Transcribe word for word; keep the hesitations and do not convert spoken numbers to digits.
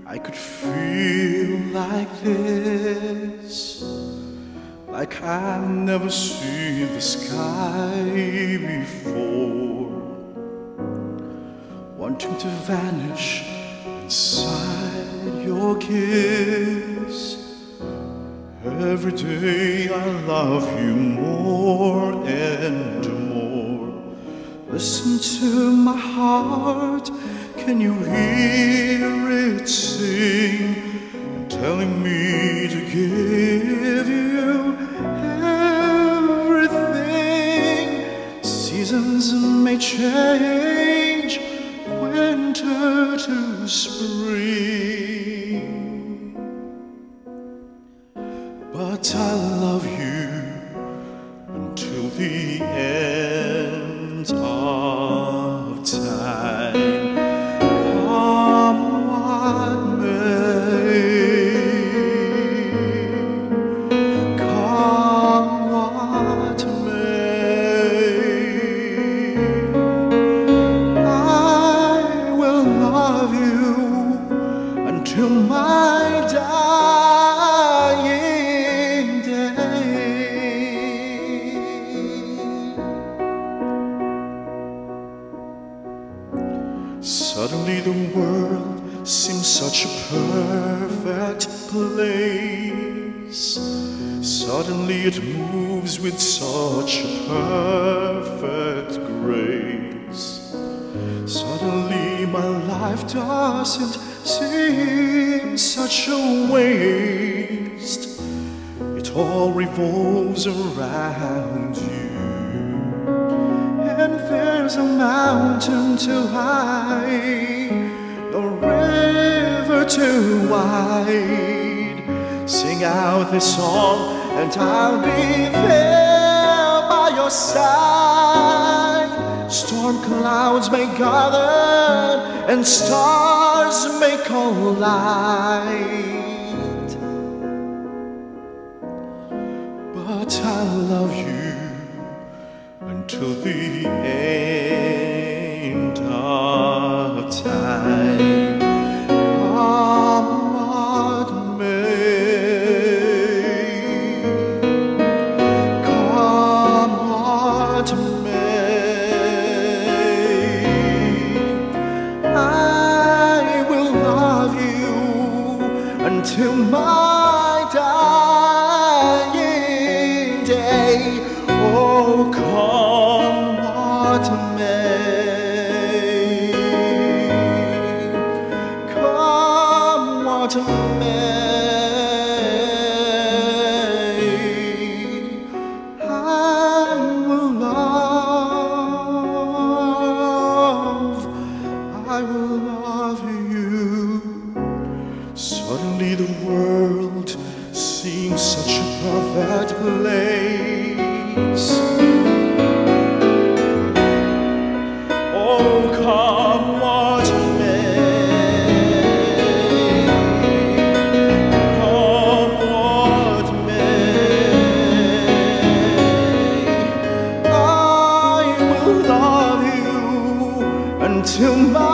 I could feel like this, like I've never seen the sky before, wanting to vanish inside your kiss. Every day I love you more and more. Listen to my heart, can you hear it sing? Telling me to give you everything. Seasons may change, winter to spring, but I love you until the end of time. Come what may, come what may, I will love you until my dying day. Suddenly the world seems such a perfect place. Suddenly it moves with such a perfect grace. Suddenly my life doesn't seem such a waste. It all revolves around you, and there's a mountain too high, no river too wide. Sing out this song and I'll be there by your side. Storm clouds may gather and stars may collide, but I love you until the end of time. Come what may, come what may, I will love you until my dying day. Oh, come what may, come what may, I will love, I will love you. Suddenly the world seems such a perfect place. Oh, come what may, come what may, I will love you until my